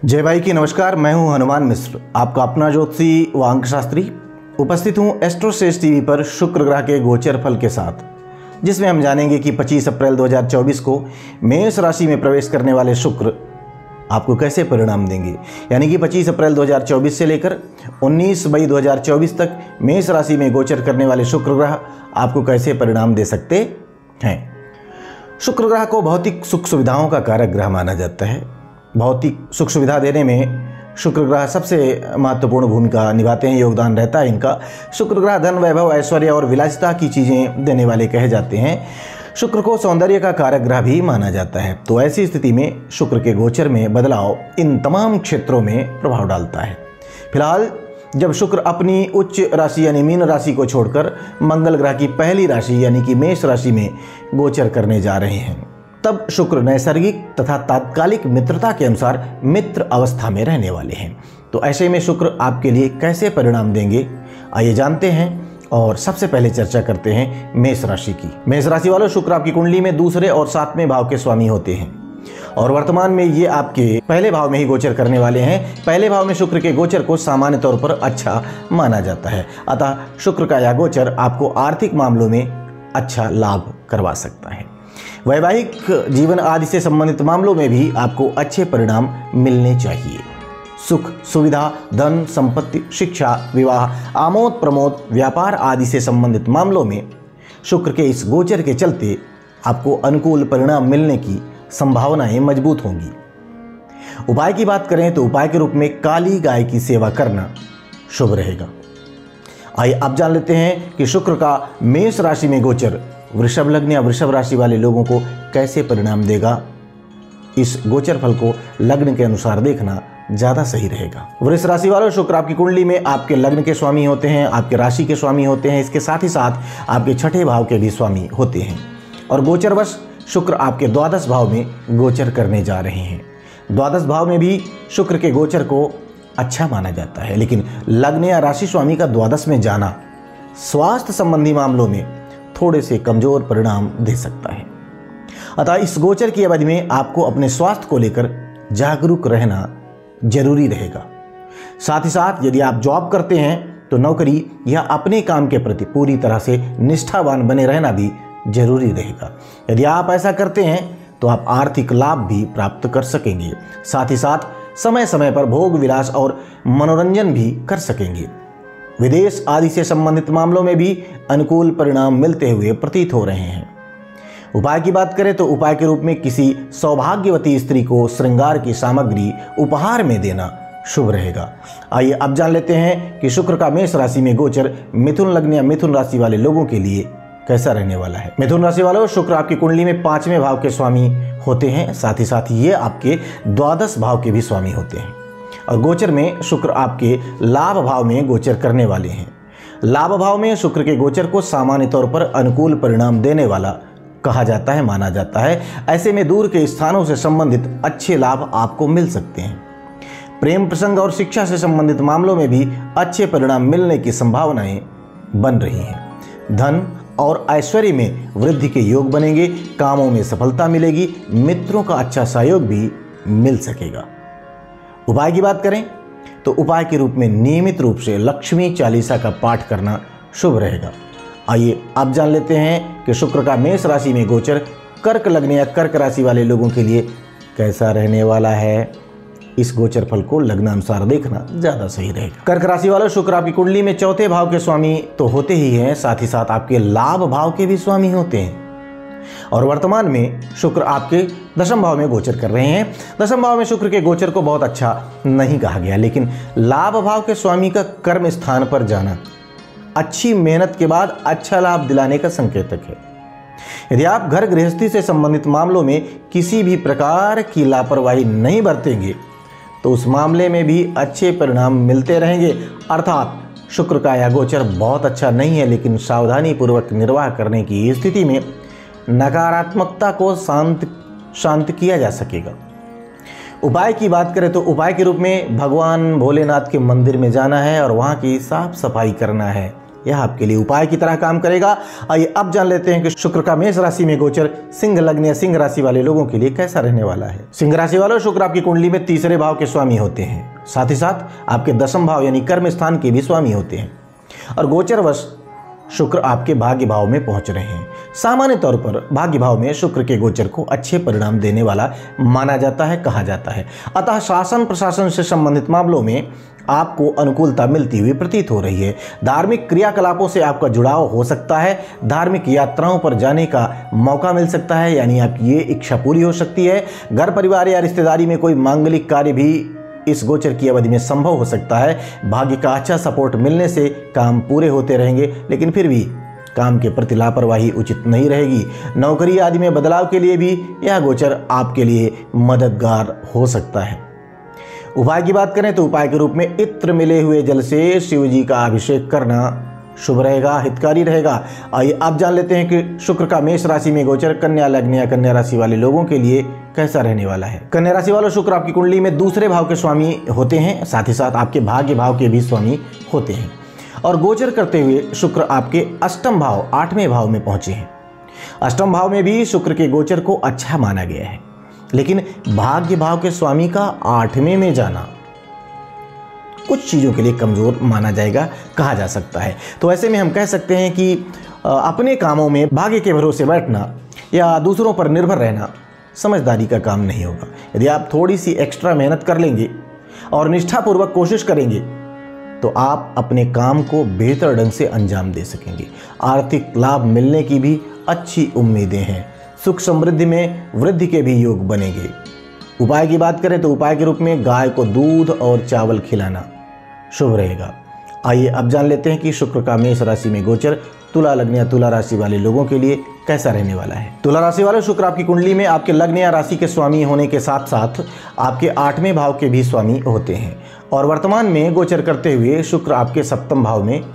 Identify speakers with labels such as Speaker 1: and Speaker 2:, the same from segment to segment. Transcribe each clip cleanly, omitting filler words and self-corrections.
Speaker 1: जय भाई की नमस्कार। मैं हूं हनुमान मिश्र, आपका अपना ज्योतिषी व अंक शास्त्री। उपस्थित हूं एस्ट्रोसेज टीवी पर शुक्र ग्रह के गोचर फल के साथ, जिसमें हम जानेंगे कि 25 अप्रैल 2024 को मेष राशि में प्रवेश करने वाले शुक्र आपको कैसे परिणाम देंगे। यानी कि 25 अप्रैल 2024 से लेकर 19 मई 2024 तक मेष राशि में गोचर करने वाले शुक्र ग्रह आपको कैसे परिणाम दे सकते हैं। शुक्र ग्रह को भौतिक सुख सुविधाओं का कारक ग्रह माना जाता है। भौतिक सुख सुविधा देने में शुक्र ग्रह सबसे महत्वपूर्ण भूमिका निभाते हैं, योगदान रहता है इनका। शुक्र ग्रह धन, वैभव, ऐश्वर्य और विलासिता की चीज़ें देने वाले कहे जाते हैं। शुक्र को सौंदर्य का कारक ग्रह भी माना जाता है। तो ऐसी स्थिति में शुक्र के गोचर में बदलाव इन तमाम क्षेत्रों में प्रभाव डालता है। फिलहाल जब शुक्र अपनी उच्च राशि यानी मीन राशि को छोड़कर मंगल ग्रह की पहली राशि यानी कि मेष राशि में गोचर करने जा रहे हैं, तब शुक्र नैसर्गिक तथा तात्कालिक मित्रता के अनुसार मित्र अवस्था में रहने वाले हैं। तो ऐसे में शुक्र आपके लिए कैसे परिणाम देंगे, आइए जानते हैं। और सबसे पहले चर्चा करते हैं मेष राशि की। मेष राशि वालों, शुक्र आपकी कुंडली में दूसरे और 7वें भाव के स्वामी होते हैं और वर्तमान में ये आपके पहले भाव में ही गोचर करने वाले हैं। पहले भाव में शुक्र के गोचर को सामान्य तौर पर अच्छा माना जाता है। अतः शुक्र का यह गोचर आपको आर्थिक मामलों में अच्छा लाभ करवा सकता है। वैवाहिक जीवन आदि से संबंधित मामलों में भी आपको अच्छे परिणाम मिलने चाहिए। सुख सुविधा, धन, संपत्ति, शिक्षा, विवाह, आमोद प्रमोद, व्यापार आदि से संबंधित मामलों में शुक्र के इस गोचर के चलते आपको अनुकूल परिणाम मिलने की संभावनाएं मजबूत होंगी। उपाय की बात करें तो उपाय के रूप में काली गाय की सेवा करना शुभ रहेगा। आइए अब जान लेते हैं कि शुक्र का मेष राशि में गोचर वृषभ लग्न या वृषभ राशि वाले लोगों को कैसे परिणाम देगा। इस गोचर फल को लग्न के अनुसार देखना ज्यादा सही रहेगा। वृष राशि वालों, शुक्र आपकी कुंडली में आपके लग्न के स्वामी होते हैं, आपके राशि के स्वामी होते हैं। इसके साथ ही साथ आपके छठे भाव के भी स्वामी होते हैं और गोचरवश शुक्र आपके द्वादश भाव में गोचर करने जा रहे हैं। द्वादश भाव में भी शुक्र के गोचर को अच्छा माना जाता है, लेकिन लग्न या राशि स्वामी का द्वादश में जाना स्वास्थ्य संबंधी मामलों में थोड़े से कमजोर परिणाम दे सकता है। अतः इस गोचर की अवधि में आपको अपने स्वास्थ्य को लेकर जागरूक रहना जरूरी रहेगा। साथ ही साथ यदि आप जॉब करते हैं तो नौकरी या अपने काम के प्रति पूरी तरह से निष्ठावान बने रहना भी जरूरी रहेगा। यदि आप ऐसा करते हैं तो आप आर्थिक लाभ भी प्राप्त कर सकेंगे। साथ ही साथ समय समय पर भोग विलास और मनोरंजन भी कर सकेंगे। विदेश आदि से संबंधित मामलों में भी अनुकूल परिणाम मिलते हुए प्रतीत हो रहे हैं। उपाय की बात करें तो उपाय के रूप में किसी सौभाग्यवती स्त्री को श्रृंगार की सामग्री उपहार में देना शुभ रहेगा। आइए अब जान लेते हैं कि शुक्र का मेष राशि में गोचर मिथुन लग्न या मिथुन राशि वाले लोगों के लिए कैसा रहने वाला है। मिथुन राशि वालों, शुक्र आपकी कुंडली में 5वें भाव के स्वामी होते हैं। साथ ही साथ ये आपके द्वादश भाव के भी स्वामी होते हैं और गोचर में शुक्र आपके लाभ भाव में गोचर करने वाले हैं। लाभ भाव में शुक्र के गोचर को सामान्य तौर पर अनुकूल परिणाम देने वाला कहा जाता है, माना जाता है। ऐसे में दूर के स्थानों से संबंधित अच्छे लाभ आपको मिल सकते हैं। प्रेम प्रसंग और शिक्षा से संबंधित मामलों में भी अच्छे परिणाम मिलने की संभावनाएं बन रही हैं। धन और ऐश्वर्य में वृद्धि के योग बनेंगे, कामों में सफलता मिलेगी, मित्रों का अच्छा सहयोग भी मिल सकेगा। उपाय की बात करें तो उपाय के रूप में नियमित रूप से लक्ष्मी चालीसा का पाठ करना शुभ रहेगा। आइए अब जान लेते हैं कि शुक्र का मेष राशि में गोचर कर्क लग्न या कर्क राशि वाले लोगों के लिए कैसा रहने वाला है। इस गोचर फल को लग्नानुसार देखना ज्यादा सही रहेगा। कर्क राशि वालों, शुक्र आपकी कुंडली में चौथे भाव के स्वामी तो होते ही हैं, साथ ही साथ आपके लाभ भाव के भी स्वामी होते हैं और वर्तमान में शुक्र आपके दशम भाव में गोचर कर रहे हैं। दशम भाव में शुक्र के गोचर को बहुत अच्छा नहीं कहा गया, लेकिन लाभ भाव के स्वामी का कर्म स्थान पर जाना अच्छी मेहनत के बाद अच्छा लाभ दिलाने का संकेतक है। यदि आप घर गृहस्थी से संबंधित मामलों में किसी भी प्रकार की लापरवाही नहीं बरतेंगे तो उस मामले में भी अच्छे परिणाम मिलते रहेंगे। अर्थात शुक्र का यह गोचर बहुत अच्छा नहीं है, लेकिन सावधानी पूर्वक निर्वाह करने की स्थिति में नकारात्मकता को शांत किया जा सकेगा। उपाय की बात करें तो उपाय के रूप में भगवान भोलेनाथ के मंदिर में जाना है और वहाँ की साफ सफाई करना है। यह आपके लिए उपाय की तरह काम करेगा। आइए अब जान लेते हैं कि शुक्र का मेष राशि में गोचर सिंह लग्न या सिंह राशि वाले लोगों के लिए कैसा रहने वाला है। सिंह राशि वालों, शुक्र आपकी कुंडली में तीसरे भाव के स्वामी होते हैं, साथ ही साथ आपके दसम भाव यानी कर्म स्थान के भी स्वामी होते हैं और गोचरवश शुक्र आपके भाग्य भाव में पहुंच रहे हैं। सामान्य तौर पर भाग्य भाव में शुक्र के गोचर को अच्छे परिणाम देने वाला माना जाता है, कहा जाता है। अतः शासन प्रशासन से संबंधित मामलों में आपको अनुकूलता मिलती हुई प्रतीत हो रही है। धार्मिक क्रियाकलापों से आपका जुड़ाव हो सकता है, धार्मिक यात्राओं पर जाने का मौका मिल सकता है, यानी आपकी ये इच्छा पूरी हो सकती है। घर परिवार या रिश्तेदारी में कोई मांगलिक कार्य भी इस गोचर की अवधि में संभव हो सकता है। भाग्य का अच्छा सपोर्ट मिलने से काम पूरे होते रहेंगे, लेकिन फिर भी काम के प्रति लापरवाही उचित नहीं रहेगी। नौकरी आदि में बदलाव के लिए भी यह गोचर आपके लिए मददगार हो सकता है। उपाय की बात करें तो उपाय के रूप में इत्र मिले हुए जल से शिव जी का अभिषेक करना शुभ रहेगा, हितकारी रहेगा। आइए अब जान लेते हैं कि शुक्र का मेष राशि में गोचर कन्या लग्न या कन्या राशि वाले लोगों के लिए कैसा रहने वाला है। कन्या राशि वालों, शुक्र आपकी कुंडली में दूसरे भाव के स्वामी होते हैं, साथ ही साथ आपके भाग्य भाव के भी स्वामी होते हैं और गोचर करते हुए शुक्र आपके अष्टम भाव 8वें भाव में पहुंचे हैं। अष्टम भाव में भी शुक्र के गोचर को अच्छा माना गया है, लेकिन भाग्य भाव के स्वामी का 8वें में जाना कुछ चीज़ों के लिए कमज़ोर माना जाएगा, कहा जा सकता है। तो ऐसे में हम कह सकते हैं कि अपने कामों में भाग्य के भरोसे बैठना या दूसरों पर निर्भर रहना समझदारी का काम नहीं होगा। यदि आप थोड़ी सी एक्स्ट्रा मेहनत कर लेंगे और निष्ठापूर्वक कोशिश करेंगे तो आप अपने काम को बेहतर ढंग से अंजाम दे सकेंगे। आर्थिक लाभ मिलने की भी अच्छी उम्मीदें हैं। सुख समृद्धि में वृद्धि के भी योग बनेंगे। उपाय की बात करें तो उपाय के रूप में गाय को दूध और चावल खिलाना शुभ रहेगा। आइए अब जान लेते हैं कि शुक्र का मेष राशि में गोचर तुला लग्न या तुला राशि वाले लोगों के लिए कैसा रहने वाला है। तुला राशि वाले, शुक्र आपकी कुंडली में आपके लग्न या राशि के स्वामी होने के साथ साथ आपके 8वें भाव के भी स्वामी होते हैं और वर्तमान में गोचर करते हुए शुक्र आपके सप्तम भाव में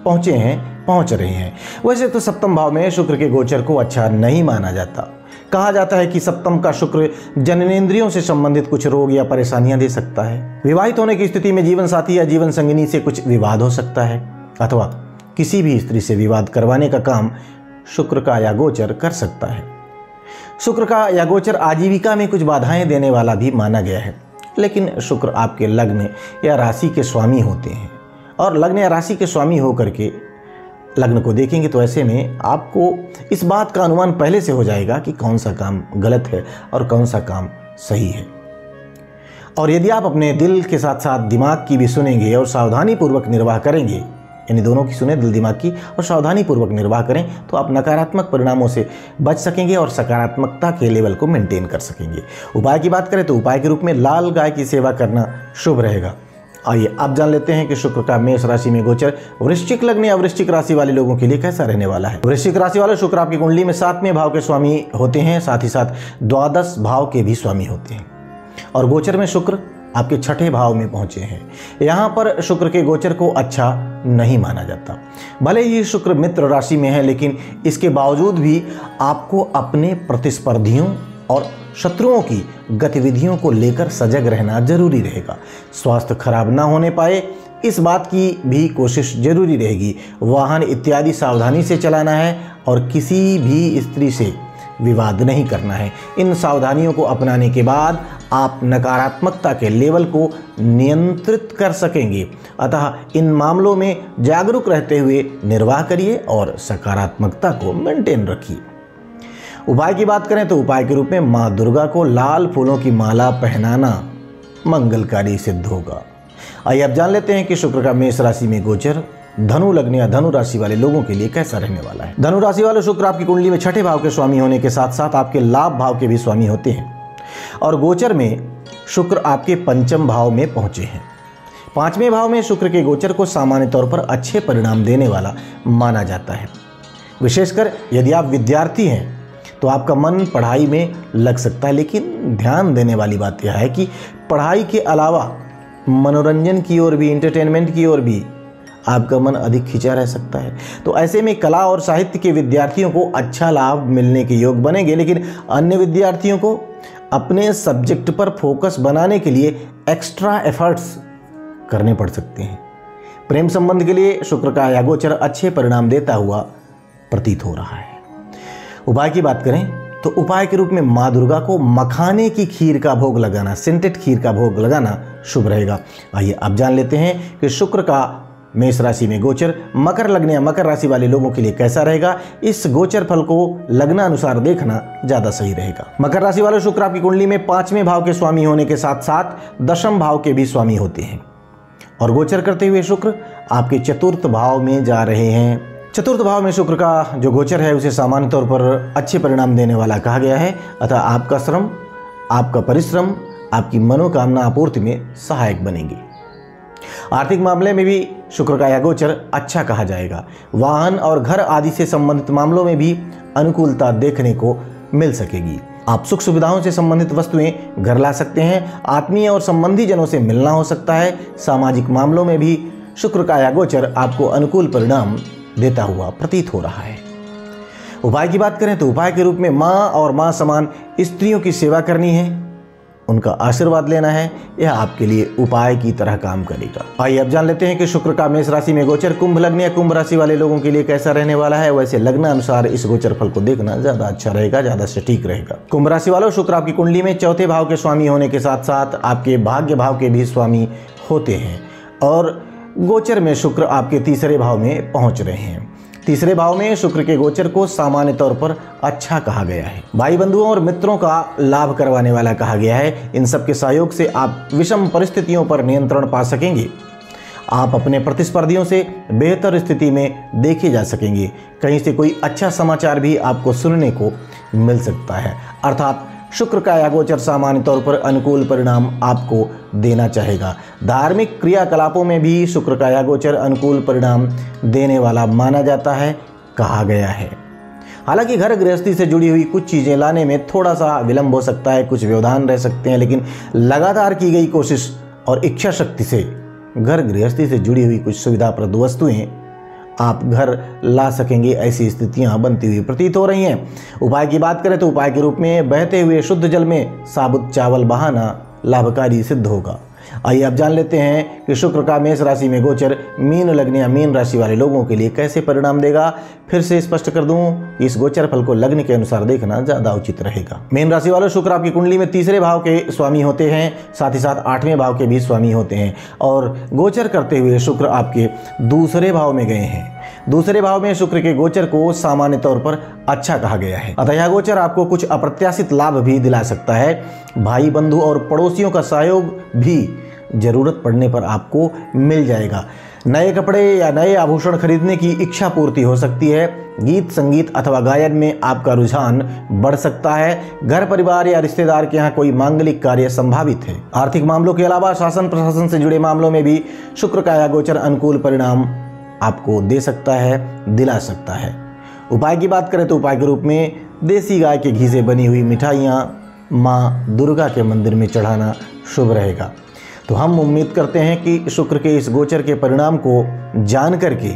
Speaker 1: पहुंच रहे हैं। वैसे तो सप्तम भाव में शुक्र के गोचर को अच्छा नहीं माना जाता। कहा जाता है कि सप्तम का शुक्र जननेंद्रियों से संबंधित कुछ रोग या परेशानियां दे सकता है। विवाहित होने की स्थिति में जीवन साथी या जीवन संगिनी से कुछ विवाद हो सकता है अथवा किसी भी स्त्री से विवाद करवाने का काम शुक्र का यह गोचर कर सकता है। शुक्र का यह गोचर आजीविका में कुछ बाधाएं देने वाला भी माना गया है, लेकिन शुक्र आपके लग्न या राशि के स्वामी होते हैं और लग्न या राशि के स्वामी होकर के लग्न को देखेंगे तो ऐसे में आपको इस बात का अनुमान पहले से हो जाएगा कि कौन सा काम गलत है और कौन सा काम सही है। और यदि आप अपने दिल के साथ साथ दिमाग की भी सुनेंगे और सावधानी पूर्वक निर्वाह करेंगे, यानी दोनों की सुने, दिल दिमाग की, और सावधानी पूर्वक निर्वाह करें तो आप नकारात्मक परिणामों से बच सकेंगे और सकारात्मकता के लेवल को मेंटेन कर सकेंगे। उपाय की बात करें तो उपाय के रूप में लाल गाय की सेवा करना शुभ रहेगा। आइए अब जान लेते हैं कि शुक्र का मेष राशि में गोचर वृश्चिक लग्न या वृश्चिक राशि वाले लोगों के लिए कैसा रहने वाला है। वृश्चिक राशि वाले, शुक्र आपकी कुंडली में 7वें भाव के स्वामी होते हैं, साथ ही साथ द्वादश भाव के भी स्वामी होते हैं और गोचर में शुक्र आपके 6ठे भाव में पहुंचे हैं। यहाँ पर शुक्र के गोचर को अच्छा नहीं माना जाता। भले ही शुक्र मित्र राशि में है, लेकिन इसके बावजूद भी आपको अपने प्रतिस्पर्धियों और शत्रुओं की गतिविधियों को लेकर सजग रहना जरूरी रहेगा। स्वास्थ्य खराब ना होने पाए इस बात की भी कोशिश जरूरी रहेगी। वाहन इत्यादि सावधानी से चलाना है और किसी भी स्त्री से विवाद नहीं करना है। इन सावधानियों को अपनाने के बाद आप नकारात्मकता के लेवल को नियंत्रित कर सकेंगे। अतः इन मामलों में जागरूक रहते हुए निर्वाह करिए और सकारात्मकता को मेंटेन रखिए। उपाय की बात करें तो उपाय के रूप में माँ दुर्गा को लाल फूलों की माला पहनाना मंगलकारी सिद्ध होगा। आइए अब जान लेते हैं कि शुक्र का मेष राशि में गोचर धनु लग्न या धनु राशि वाले लोगों के लिए कैसा रहने वाला है। धनु राशि वाले, शुक्र आपकी कुंडली में 6ठे भाव के स्वामी होने के साथ साथ आपके लाभ भाव के भी स्वामी होते हैं और गोचर में शुक्र आपके 5वें भाव में पहुंचे हैं। 5वें भाव में शुक्र के गोचर को सामान्य तौर पर अच्छे परिणाम देने वाला माना जाता है। विशेषकर यदि आप विद्यार्थी हैं तो आपका मन पढ़ाई में लग सकता है, लेकिन ध्यान देने वाली बात यह है कि पढ़ाई के अलावा मनोरंजन की ओर भी, एंटरटेनमेंट की ओर भी आपका मन अधिक खिंचा रह सकता है। तो ऐसे में कला और साहित्य के विद्यार्थियों को अच्छा लाभ मिलने के योग बनेंगे, लेकिन अन्य विद्यार्थियों को अपने सब्जेक्ट पर फोकस बनाने के लिए एक्स्ट्रा एफर्ट्स करने पड़ सकते हैं। प्रेम संबंध के लिए शुक्र का यह गोचर अच्छे परिणाम देता हुआ प्रतीत हो रहा है। उपाय की बात करें तो उपाय के रूप में माँ दुर्गा को मखाने की खीर का भोग लगाना, सेंटेड खीर का भोग लगाना शुभ रहेगा। आइए अब जान लेते हैं कि शुक्र का मेष राशि में गोचर मकर लग्न या मकर राशि वाले लोगों के लिए कैसा रहेगा। इस गोचर फल को लग्न अनुसार देखना ज्यादा सही रहेगा। मकर राशि वाले शुक्र आपकी कुंडली में 5वें भाव के स्वामी होने के साथ साथ 10वें भाव के भी स्वामी होते हैं और गोचर करते हुए शुक्र आपके चतुर्थ भाव में जा रहे हैं। चतुर्थ भाव में शुक्र का जो गोचर है उसे सामान्य तौर पर अच्छे परिणाम देने वाला कहा गया है, अतः आपका श्रम, आपका परिश्रम आपकी मनोकामना आपूर्ति में सहायक बनेंगे। आर्थिक मामले में भी शुक्र का यह गोचर अच्छा कहा जाएगा। वाहन और घर आदि से संबंधित मामलों में भी अनुकूलता देखने को मिल सकेगी। आप सुख सुविधाओं से संबंधित वस्तुएं घर ला सकते हैं। आत्मीय और संबंधी जनों से मिलना हो सकता है। सामाजिक मामलों में भी शुक्र का यह गोचर आपको अनुकूल परिणाम देता हुआ प्रतीत हो रहा है। उपाय की बात करें तो उपाय के रूप में माँ और माँ समान स्त्रियों की सेवा करनी है, उनका आशीर्वाद लेना है। यह आपके लिए उपाय की तरह काम करेगा। आइए अब जान लेते हैं कि शुक्र का मेष राशि में गोचर कुंभ लग्न या कुंभ राशि वाले लोगों के लिए कैसा रहने वाला है। वैसे लग्न अनुसार इस गोचर फल को देखना ज्यादा अच्छा रहेगा, ज्यादा सटीक रहेगा। कुंभ राशि वालों, शुक्र आपकी कुंडली में चौथे भाव के स्वामी होने के साथ साथ आपके भाग्य भाव के भी स्वामी होते हैं और गोचर में शुक्र आपके तीसरे भाव में पहुंच रहे हैं। तीसरे भाव में शुक्र के गोचर को सामान्य तौर पर अच्छा कहा गया है। भाई बंधुओं और मित्रों का लाभ करवाने वाला कहा गया है। इन सब के सहयोग से आप विषम परिस्थितियों पर नियंत्रण पा सकेंगे। आप अपने प्रतिस्पर्धियों से बेहतर स्थिति में देखे जा सकेंगे। कहीं से कोई अच्छा समाचार भी आपको सुनने को मिल सकता है। अर्थात शुक्र का यह गोचर सामान्य तौर पर अनुकूल परिणाम आपको देना चाहेगा। धार्मिक क्रियाकलापों में भी शुक्र का यह गोचर अनुकूल परिणाम देने वाला माना जाता है, कहा गया है। हालांकि घर गृहस्थी से जुड़ी हुई कुछ चीज़ें लाने में थोड़ा सा विलंब हो सकता है, कुछ व्यवधान रह सकते हैं, लेकिन लगातार की गई कोशिश और इच्छा शक्ति से घर गृहस्थी से जुड़ी हुई कुछ सुविधाप्रद वस्तुएं आप घर ला सकेंगे। ऐसी स्थितियां बनती हुई प्रतीत हो रही हैं। उपाय की बात करें तो उपाय के रूप में बहते हुए शुद्ध जल में साबुत चावल बहाना लाभकारी सिद्ध होगा। आइए अब जान लेते हैं कि शुक्र का मेष राशि में गोचर मीन लग्न या मीन राशि वाले लोगों के लिए कैसे परिणाम देगा। फिर से स्पष्ट कर दूं कि इस गोचर फल को लग्न के अनुसार देखना ज्यादा उचित रहेगा। मीन राशि वाले शुक्र आपकी कुंडली में तीसरे भाव के स्वामी होते हैं, साथ ही साथ 8वें भाव के भी स्वामी होते हैं और गोचर करते हुए शुक्र आपके दूसरे भाव में गए हैं। दूसरे भाव में शुक्र के गोचर को सामान्य तौर पर अच्छा कहा गया है, अतः यह गोचर आपको कुछ अप्रत्याशित लाभ भी दिला सकता है। भाई बंधु और पड़ोसियों का सहयोग भी जरूरत पड़ने पर आपको मिल जाएगा। नए कपड़े या नए आभूषण खरीदने की इच्छा पूर्ति हो सकती है। गीत संगीत अथवा गायन में आपका रुझान बढ़ सकता है। घर परिवार या रिश्तेदार के यहाँ कोई मांगलिक कार्य संभावित है। आर्थिक मामलों के अलावा शासन प्रशासन से जुड़े मामलों में भी शुक्र का यह गोचर अनुकूल परिणाम आपको दे सकता है, दिला सकता है। उपाय की बात करें तो उपाय के रूप में देसी गाय के घी से बनी हुई मिठाइयाँ माँ दुर्गा के मंदिर में चढ़ाना शुभ रहेगा। तो हम उम्मीद करते हैं कि शुक्र के इस गोचर के परिणाम को जान करके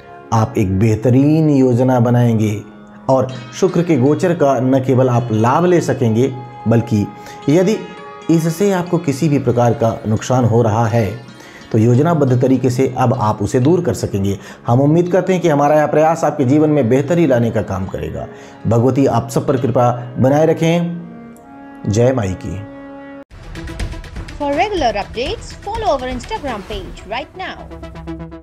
Speaker 1: आप एक बेहतरीन योजना बनाएंगे और शुक्र के गोचर का न केवल आप लाभ ले सकेंगे, बल्कि यदि इससे आपको किसी भी प्रकार का नुकसान हो रहा है तो योजनाबद्ध तरीके से अब आप उसे दूर कर सकेंगे। हम उम्मीद करते हैं कि हमारा यह प्रयास आपके जीवन में बेहतरी लाने का काम करेगा। भगवती आप सब पर कृपा बनाए रखें। जय माई की।
Speaker 2: For regular updates, follow our Instagram page right now.